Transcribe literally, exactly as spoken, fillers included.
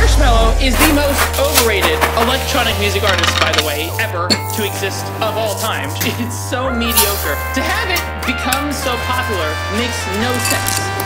Marshmello is the most overrated electronic music artist, by the way, ever to exist of all time. It's so mediocre. To have it become so popular makes no sense.